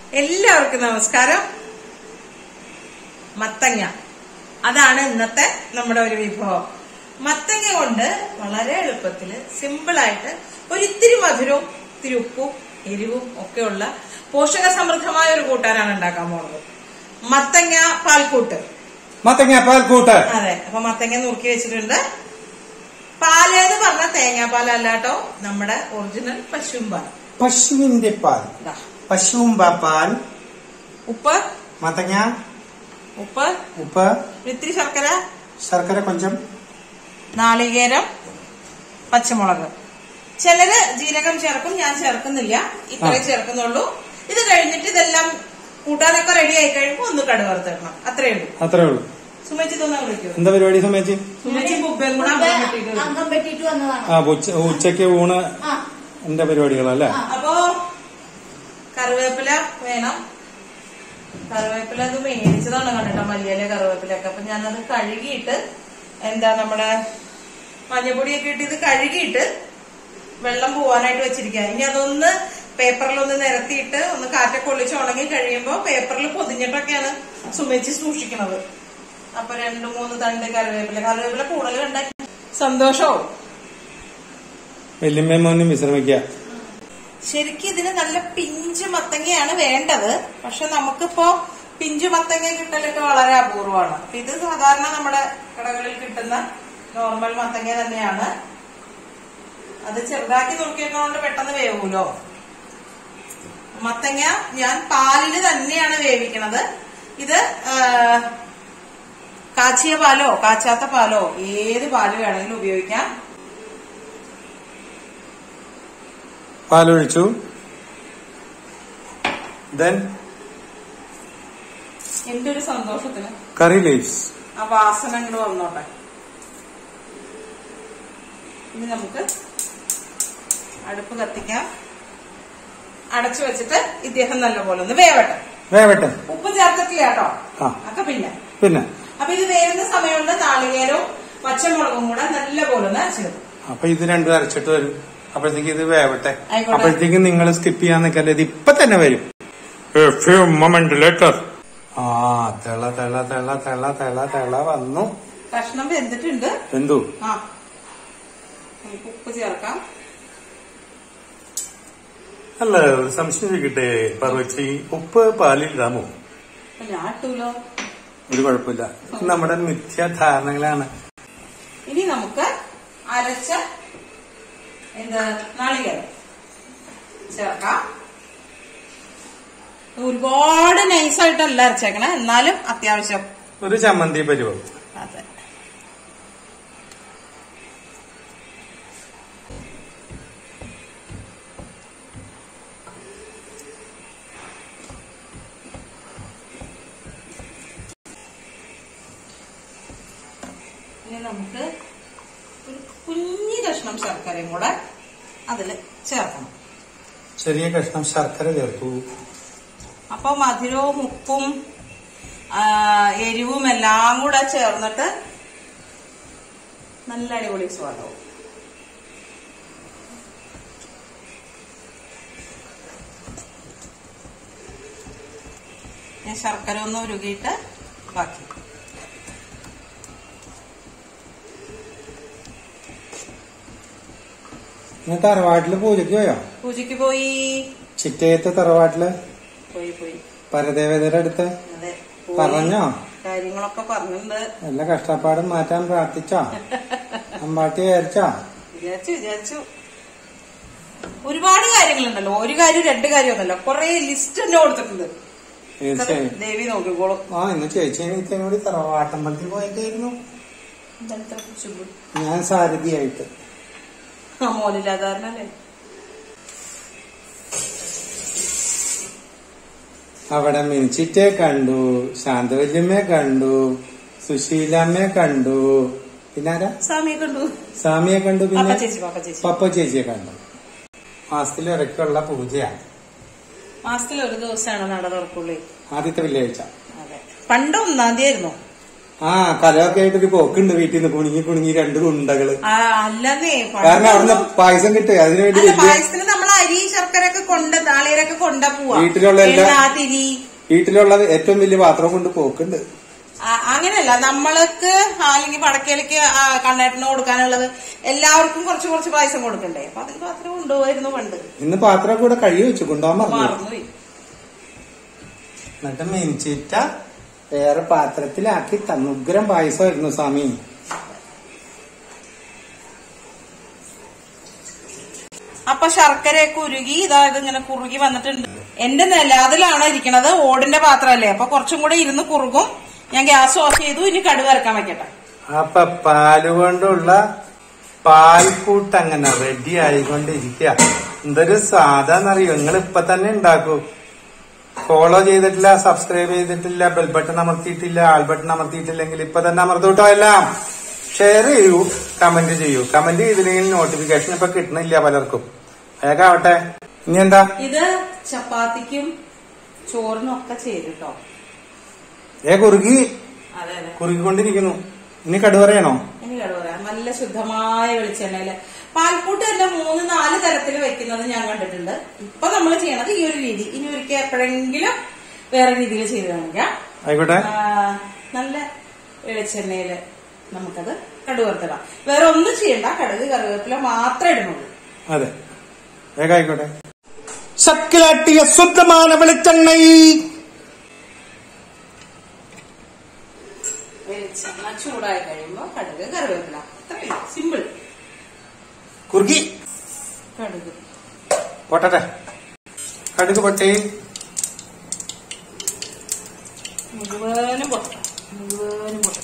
എല്ലാവർക്കും നമസ്കാരം. മത്തങ്ങ, അതാണ് ഇന്നത്തെ നമ്മുടെ ഒരു വിഭവം. മത്തങ്ങ കൊണ്ട് വളരെ എളുപ്പത്തില് സിമ്പിളായിട്ട് ഒരിത്തിരി മധുരവും ഇത്തിരി ഉപ്പും എരിവും ഒക്കെയുള്ള പോഷക സമൃദ്ധമായ ഒരു കൂട്ടാനാണ് ഉണ്ടാക്കാൻ പോകുന്നത്. മത്തങ്ങ പാൽക്കൂട്ട്. അതെ, അപ്പൊ മത്തങ്ങ നുറുക്കി വെച്ചിട്ടുണ്ട്. പാലെന്ന് പറഞ്ഞ തേങ്ങാപ്പാലല്ല കേട്ടോ, നമ്മുടെ ഒറിജിനൽ പശുമ്പാൽ, പശുവിന്റെ പാൽ, പശുമ്പാൽ. ഉപ്പ്, മത്തങ്ങ, ഉപ്പ്, ഇത്തിരി ശർക്കര കൊഞ്ചം, നാളികേരം, പച്ചമുളക്. ചിലര് ജീരകം ചേർക്കും, ഞാൻ ചേർക്കുന്നില്ല, ഇത്രയും ചേർക്കുന്നുള്ളൂ. ഇത് കഴിഞ്ഞിട്ട് ഇതെല്ലാം കൂട്ടാനൊക്കെ റെഡി ആയി കഴിയുമ്പോ ഒന്ന് കടുക് വറുത്തിടണം. അത്രേ ഉള്ളൂ. സുമേച്ചി തോന്നാ വിളിക്കൂ. എന്താ പരിപാടി സുമേച്ചി? ഉച്ചക്ക് ഊണ് എന്റെ പരിപാടികളല്ലേ? അപ്പോ കറിവേപ്പില വേണം. കറിവേപ്പില അത് മേടിച്ചതാണ് കണ്ടിട്ടോ, മല്ലിയില കറിവേപ്പിലൊക്കെ. അപ്പൊ ഞാനത് കഴുകിയിട്ട് നമ്മുടെ മഞ്ഞപ്പൊടിയൊക്കെ ഇട്ട് ഇത് കഴുകിയിട്ട് വെള്ളം പോവാനായിട്ട് വെച്ചിരിക്കുക. ഇനി അതൊന്ന് പേപ്പറിലൊന്ന് നിരത്തിയിട്ട് ഒന്ന് കാറ്റൊക്കെ ഒളിച്ച് ഉണങ്ങി കഴിയുമ്പോ പേപ്പറിൽ പൊതിഞ്ഞിട്ടൊക്കെയാണ് സുമേച്ചി സൂക്ഷിക്കുന്നത്. അപ്പൊ 2-3 തണ്ട് കറിവേപ്പില കൂടുതൽ കണ്ടാക്കി സന്തോഷവും. വല്യമ്മോനും വിശ്രമിക്കുക. ശരിക്കും ഇതിന് നല്ല പിഞ്ച് മത്തങ്ങയാണ് വേണ്ടത്. പക്ഷെ നമുക്കിപ്പോ പിഞ്ചു മത്തങ്ങ കിട്ടലൊക്കെ വളരെ അപൂർവമാണ്. ഇത് സാധാരണ നമ്മുടെ കടകളിൽ കിട്ടുന്ന നോർമൽ മത്തങ്ങ തന്നെയാണ്. അത് ചെറുതാക്കി നുറുക്കിയതുകൊണ്ട് പെട്ടെന്ന് വേവൂലോ. മത്തങ്ങ ഞാൻ പാലില് തന്നെയാണ് വേവിക്കണത്. ഇത് കാച്ചിയ പാലോ കാച്ചാത്ത പാലോ ഏത് പാല് വേണമെങ്കിലും ഉപയോഗിക്കാം. പാലൊഴിച്ചു. എന്റെ ഒരു സന്തോഷത്തിന് കറി ലീവ്സ് ആ വാസന അങ്ങോട്ട് വന്നോട്ടെ. ഇനി നമുക്ക് അടുപ്പ് കത്തിക്കാം. അടച്ചു വെച്ചിട്ട് ഇദ്ദേഹം നല്ലപോലെ ഒന്ന് വേവട്ടെ. ഉപ്പ് ചേർത്തിട്ടില്ല കേട്ടോ, ഒക്കെ പിന്നെ. അപ്പൊ ഇത് വേവുന്ന സമയമുണ്ട് നാളികേരവും പച്ചമുളകും കൂടെ നല്ലപോലെ ഒന്ന് അരച്ചെടുക്കും. അപ്പൊ ഇത് രണ്ടും അരച്ചിട്ട് വരും. അപ്പോഴത്തേക്ക് ഇത് വേവട്ടെ. അപ്പോഴത്തേക്ക് നിങ്ങൾ സ്കിപ്പ് ചെയ്യാൻ നിൽക്കല്ലേ, ഇത് ഇപ്പൊ തന്നെ വരും. തിള വന്നു. കഷ്ണം വെന്തിട്ടുണ്ട്. എന്തു ഉപ്പ് ചേർക്കാം. അല്ല, ഒരു സംശയം ചോദിക്കട്ടെ പറവച്ചി, ഉപ്പ് പാലിൽ ഇടാമോ? ഞാൻ ഇട്ടൂലോ. ഒരു കുഴപ്പമില്ല, നമ്മുടെ മിഥ്യാധാരണകളാണ്. ഇനി നമുക്ക് അരച്ച നാളികേരം ചേർക്കാം. ഒരുപാട് നൈസായിട്ടല്ല അരച്ചേക്കണേ, എന്നാലും അത്യാവശ്യം ഒരു ചമ്മന്തി പരിവം. അതെ. ഇനി നമുക്ക് ഒരു കുഞ്ഞു കഷ്ണം ശർക്കരയും കൂടെ അതില് ചേർക്കണം. ചെറിയ കഷ്ണം ശർക്കര ചേർത്തു. അപ്പൊ മധുരവും ഉപ്പും എരിവും എല്ലാം കൂടെ ചേർന്നിട്ട് നല്ല അടിപൊളി സ്വാദവും. ശർക്കര ഒന്ന് ഉരുകിയിട്ട് ബാക്കി. തറവാട്ടില് പൂജയ്ക്ക് പോയോ? പൂജയ്ക്ക് പോയി. ചിറ്റയത്തെ തറവാട്ടില് പോയി. പരദേവതയുടെ അടുത്ത് പറഞ്ഞോ? കാര്യങ്ങളൊക്കെ പറഞ്ഞിട്ടുണ്ട്. എല്ലാ കഷ്ടപ്പാടും മാറ്റാൻ പ്രാർത്ഥിച്ചോ? അമ്പാട്ടി വിചാരിച്ചു. ഒരുപാട് കാര്യങ്ങളുണ്ടല്ലോ, ഒരു കാര്യം 2 കാര്യമൊന്നുമല്ല, കൊറേ ലിസ്റ്റ് തന്നെ കൊടുത്തിട്ടുണ്ട്. ദേവി നോക്കിക്കോളൂ. ഇന്ന് ചേച്ചിയും കൂടി തറവാട്ടമ്പലത്തിൽ പോയിട്ടായിരുന്നു. ഞാൻ സാരഥിയായിട്ട്. മോനില്ലാതാരണല്ലേ. അവിടെ മിനിച്ചിറ്റെ കണ്ടു, ശാന്തവല്യമ്മയെ കണ്ടു, സുശീലമ്മയെ കണ്ടു, പിന്നെ ആരാ? സാമിയെ കണ്ടു, പിന്നെ പപ്പ ചേച്ചിയെ കണ്ടു. മാസത്തിലിടയ്ക്കുള്ള പൂജയാണ്. മാസത്തിൽ ഒരു ദിവസമാണ് നട തുറക്കുള്ളൂ. ആദ്യത്തെ വെള്ളിയാഴ്ച. അതെ, പണ്ട് 1-ാം തീയതി ആയിരുന്നു. ആ കലയൊക്കെ ആയിട്ടൊരു പോക്കുണ്ട് വീട്ടിൽ നിന്ന് കുണുങ്ങി കുണുങ്ങി 2 ഉണ്ടകള്. അല്ലെന്നേ കാരണം അവിടുന്ന് പായസം കിട്ടുക അതിനുവേണ്ടി പായസത്തിന് നമ്മൾ അരി ശർക്കര ഒക്കെ താളീരൊക്കെ കൊണ്ടാ പോവാ. വീട്ടിലുള്ള ഏറ്റവും വലിയ പാത്രം കൊണ്ട് പോക്കുണ്ട്. അങ്ങനെയല്ല, നമ്മൾക്ക് അല്ലെങ്കിൽ പടക്കയിലേക്ക് കണ്ണേട്ടന് കൊടുക്കാനുള്ളത് എല്ലാവർക്കും കുറച്ച് കുറച്ച് പായസം കൊടുക്കണ്ടേ. അപ്പൊ അതിൽ പാത്രം കൊണ്ടുപോയിരുന്നു പണ്ട്. ഇന്ന് പാത്രം കൂടെ കഴുകി വെച്ചു കൊണ്ടുപോകാൻ മറന്നുപോയി. എന്നിട്ട് മെനിച്ചിട്ട വേറെ പാത്രത്തിലാക്കി തന്നുഗ്രം പായസമായിരുന്നു സ്വാമി. അപ്പൊ ശർക്കരയൊക്കെ ഉരുകി ഇതായത് ഇങ്ങനെ കുറുകി വന്നിട്ടുണ്ട്. എന്റെ നിലാതിലാണ് ഇരിക്കണത്, ഓടിന്റെ പാത്രമല്ലേ, അപ്പൊ കുറച്ചും കൂടെ ഇരുന്ന് കുറുകും. ഞാൻ ഗ്യാസ് ഓഫ് ചെയ്തു. ഇനി കടുക് വറക്കാൻ വെക്കട്ടെ. അപ്പൊ പാല് കൊണ്ടുള്ള പാൽക്കൂട്ട് അങ്ങനെ റെഡി ആയിക്കൊണ്ടിരിക്കുക. എന്തൊരു സാധാന്നറിയോ, നിങ്ങൾ ഇപ്പൊ തന്നെ ഉണ്ടാക്കൂ. ഫോളോ ചെയ്തിട്ടില്ല, സബ്സ്ക്രൈബ് ചെയ്തിട്ടില്ല, ബെൽ ബട്ടൺ അമർത്തിയിട്ടില്ല, ആൾ ബട്ടൺ അമർത്തിയിട്ടില്ലെങ്കിൽ ഇപ്പൊ തന്നെ അമർത്തൂട്ടോ. എല്ലാം ഷെയർ ചെയ്യൂ, കമന്റ് ചെയ്യൂ. കമന്റ് ചെയ്തില്ലെങ്കിൽ നോട്ടിഫിക്കേഷൻ ഇപ്പൊ കിട്ടണില്ല പലർക്കും. വേഗാവട്ടെ. ഇനി എന്താ ഇത് ചപ്പാത്തിക്കും ചോറിനും ഒക്കെ ചെയ്തിട്ടോ. കുറുകി കുറുകിക്കൊണ്ടിരിക്കുന്നു. ഇനി കടുക് പറയണോ? ഇനി കടുക് പറയാം. നല്ല ശുദ്ധമായ വെളിച്ചെണ്ണയില് പാൽക്കൂട്ട് തന്നെ 3-4 തരത്തിൽ വെക്കുന്നത് ഞാൻ കണ്ടിട്ടുണ്ട്. ഇപ്പൊ നമ്മൾ ചെയ്യണത് ഈ ഒരു രീതി. ഇനി ഒരിക്കൽ എപ്പോഴെങ്കിലും വേറെ രീതിയിൽ ചെയ്ത് കാണിക്കാം. ആയിക്കോട്ടെ. നല്ല വെളിച്ചെണ്ണയില് നമുക്കത് കടുക് വറുത്തിടാം. വേറെ ഒന്നും ചെയ്യണ്ട, കടുക് കറിവേപ്പില മാത്രമേ ഇടുന്നുള്ളൂ. അതെ, വേഗം ആയിക്കോട്ടെ. ശക്കിലാട്ടിയ ശുദ്ധമായ വെളിച്ചെണ്ണ. വെളിച്ചെണ്ണ ചൂടായി കഴിയുമ്പോ കടുക് കറിവേപ്പില, അത്രയും സിമ്പിൾ. കുറുകി കടുക് പൊട്ടട്ടെ. കടുക് പൊട്ടി മുഴുവനും പൊട്ടണം, മുഴുവനും പൊട്ടണം.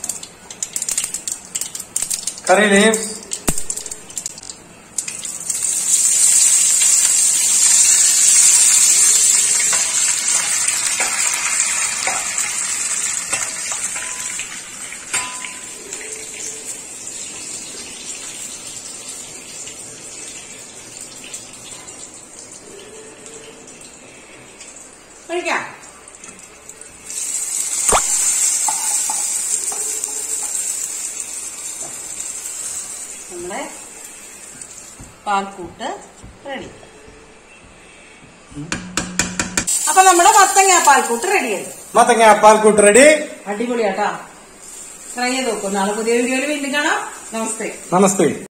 കറി ലീവ്സ്, കഴിക്കാം. നമ്മുടെ പാൽക്കൂട്ട് റെഡി. അപ്പൊ നമ്മുടെ മത്തങ്ങ പാൽക്കൂട്ട് റെഡിയായി. മത്തങ്ങ പാൽക്കൂട്ട് റെഡി. അടിപൊളിയാട്ടാ. ട്രൈ ചെയ്ത് നോക്കും. നാളെ പുതിയ വീഡിയോയിൽ വീണ്ടും കാണാം. നമസ്തേ. നമസ്തേ.